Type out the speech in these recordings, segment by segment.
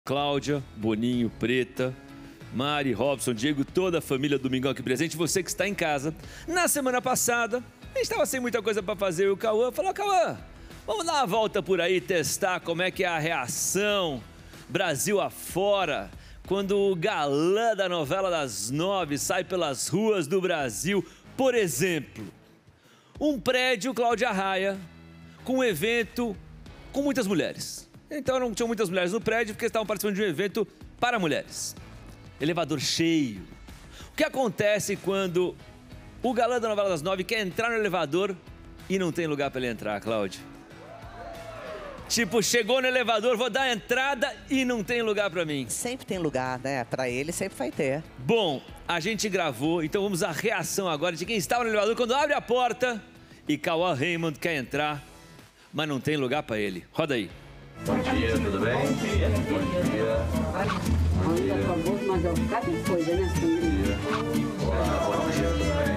Cláudia, Boninho, Preta, Mari, Robson, Diego, toda a família Domingão aqui presente. Você que está em casa. Na semana passada, a gente estava sem muita coisa para fazer. E o Cauã falou, Cauã, vamos dar uma volta por aí, testar como é que é a reação Brasil afora, quando o galã da novela das 9 sai pelas ruas do Brasil. Por exemplo, um prédio Cláudia Raia, com um evento com muitas mulheres. Então não tinham muitas mulheres no prédio porque estavam participando de um evento para mulheres. Elevador cheio. O que acontece quando o galã da novela das 9 quer entrar no elevador e não tem lugar para ele entrar, Cláudia? Tipo, chegou no elevador, vou dar a entrada e não tem lugar para mim. Sempre tem lugar, né? Para ele sempre vai ter. Bom, a gente gravou, então vamos à reação agora de quem estava no elevador quando abre a porta e Cauã Raymond quer entrar, mas não tem lugar para ele. Roda aí. Bom dia, tudo bem? Bom dia. Bom dia. Famoso, mas é um bocado de coisa, né, Sandrinha? Olá, bom dia, tudo bem?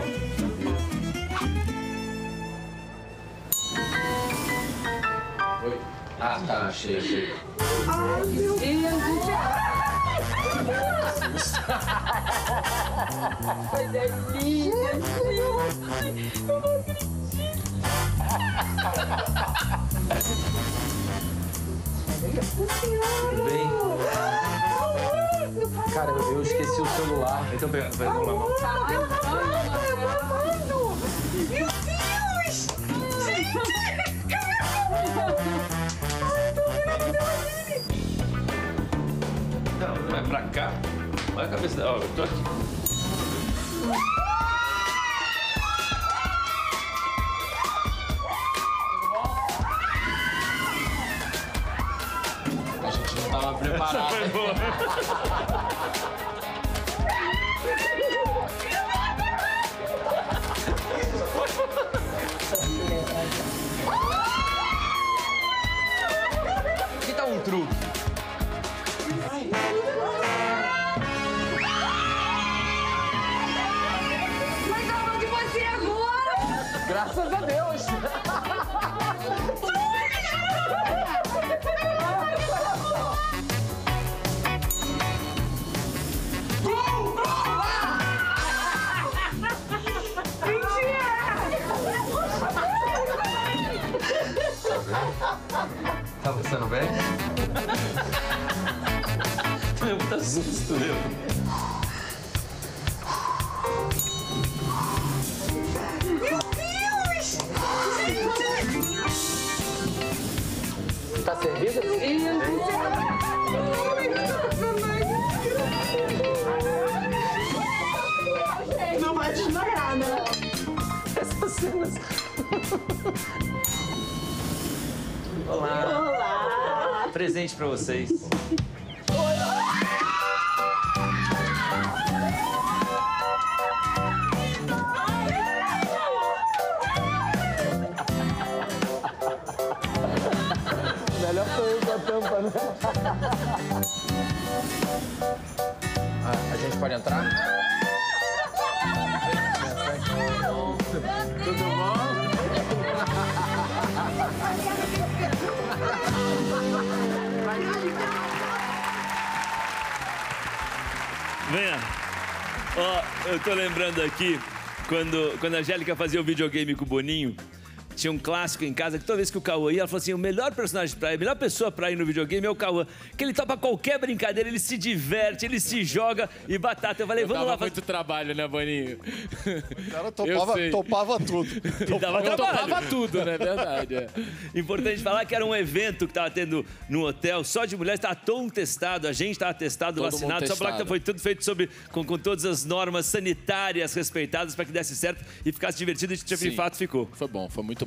Oi. Ah, tá, achei. Ai, meu Deus do céu! Foi delícia! Eu não acredito! Tudo bem? Cara, eu esqueci o celular. Então pega na mão. Meu Deus! Gente! Não, vai pra cá. Olha a cabeça dela. Ó, eu tô aqui. A gente não tava preparado. Foi boa. Aqui tá um truque. Mas aonde você é agora? Graças a Deus. Tá passando bem? Tomei muito susto, meu. Meu Deus! Tá servido? Não vai desmaiar, né? Essas cenas. Olá. Olá! Presente pra vocês. Melhor sou eu com a tampa, né? A gente pode entrar? Tudo bom? Venha. Ó, eu tô lembrando aqui, quando a Angélica fazia o videogame com o Boninho, tinha um clássico em casa que toda vez que o Cauã ia, ela falou assim, o melhor personagem pra ir, a melhor pessoa pra ir no videogame é o Cauã, que ele topa qualquer brincadeira, ele se diverte, ele se joga e batata. Eu falei, vamos lá fazer... muito trabalho, né, Boninho? O cara Eu topava tudo. E dava Eu trabalho. topava tudo, né? Verdade. É. Importante falar que era um evento que tava tendo no hotel, só de mulheres, tava todo mundo testado, a gente tava testado, Todo vacinado, mundo só falar que testado. foi tudo feito com todas as normas sanitárias respeitadas para que desse certo e ficasse divertido e de Sim. fato ficou. Foi bom, foi muito